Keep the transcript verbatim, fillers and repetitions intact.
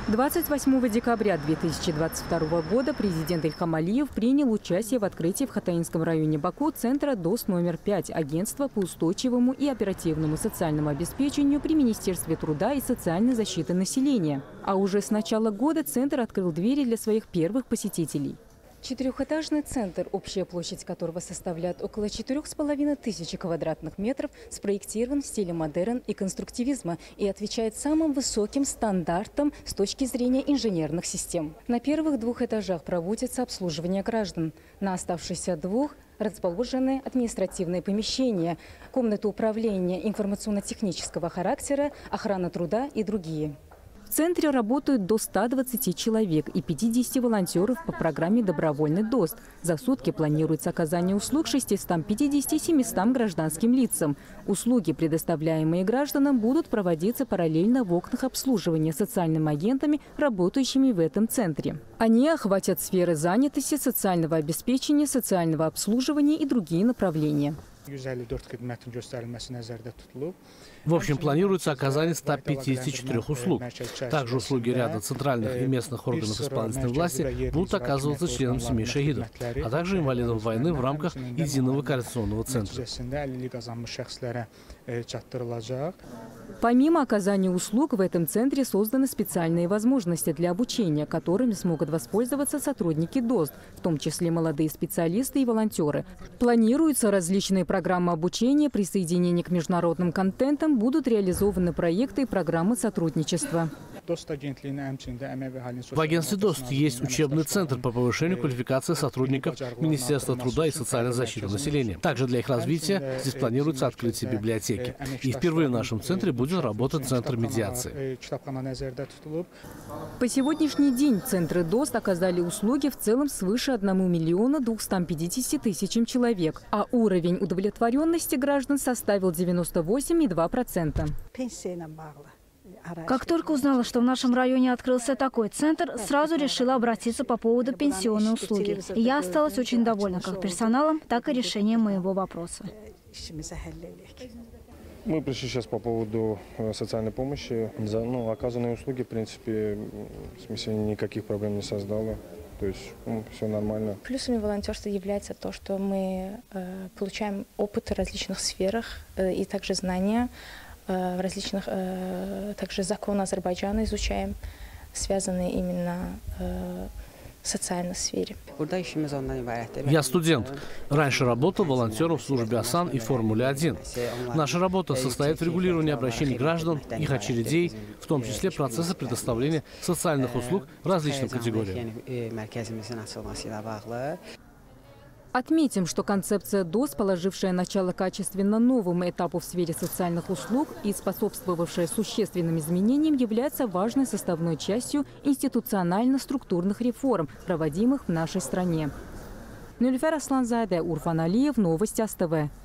двадцать восьмого декабря две тысячи двадцать второго года президент Ильхам Алиев принял участие в открытии в Хатаинском районе Баку центра ДОСТ номер пять агентства по устойчивому и оперативному социальному обеспечению при Министерстве труда и социальной защиты населения. А уже с начала года центр открыл двери для своих первых посетителей. Четырехэтажный центр, общая площадь которого составляет около четырёх с половиной тысяч квадратных метров, спроектирован в стиле модерн и конструктивизма и отвечает самым высоким стандартам с точки зрения инженерных систем. На первых двух этажах проводится обслуживание граждан. На оставшихся двух расположены административные помещения, комнаты управления информационно-технического характера, охрана труда и другие. В центре работают до ста двадцати человек и пятидесяти волонтеров по программе «Добровольный ДОСТ». За сутки планируется оказание услуг шестистам пятидесяти — семистам гражданским лицам. Услуги, предоставляемые гражданам, будут проводиться параллельно в окнах обслуживания социальными агентами, работающими в этом центре. Они охватят сферы занятости, социального обеспечения, социального обслуживания и другие направления. В общем, планируется оказание ста пятидесяти четырёх услуг. Также услуги ряда центральных и местных органов исполнительной власти будут оказываться членам семей шахидов, а также инвалидам войны в рамках единого координационного центра. Помимо оказания услуг, в этом центре созданы специальные возможности для обучения, которыми смогут воспользоваться сотрудники ДОСТ, в том числе молодые специалисты и волонтеры. Планируются различные программы обучения, присоединение к международным контентам, будут реализованы проекты и программы сотрудничества. В агентстве ДОСТ есть учебный центр по повышению квалификации сотрудников Министерства труда и социальной защиты населения. Также для их развития здесь планируется открытие библиотеки. И впервые в нашем центре будет работать центр медиации. По сегодняшний день центры ДОСТ оказали услуги в целом свыше одного миллиона двухсот пятидесяти тысячам человек, а уровень удовлетворенности граждан составил девяносто восемь и два десятых процента. Как только узнала, что в нашем районе открылся такой центр, сразу решила обратиться по поводу пенсионной услуги. И я осталась очень довольна как персоналом, так и решением моего вопроса. Мы пришли сейчас по поводу социальной помощи. За ну, оказанные услуги, в принципе, в смысле, никаких проблем не создало. То есть ну, все нормально. Плюсами волонтерства является то, что мы э, получаем опыт в различных сферах э, и также знания э, в различных, э, также законы Азербайджана изучаем, связанные именно э, в социальной сфере. Я студент. Раньше работал волонтером в службе ОСАН и Формуле один. Наша работа состоит в регулировании обращений граждан, их очередей, в том числе процесса предоставления социальных услуг различным категориям. Отметим, что концепция ДОСТ, положившая начало качественно новому этапу в сфере социальных услуг и способствовавшая существенным изменениям, является важной составной частью институционально-структурных реформ, проводимых в нашей стране. Нюльфер Асланзаде, Урфан Алиев, Новости АСТВ.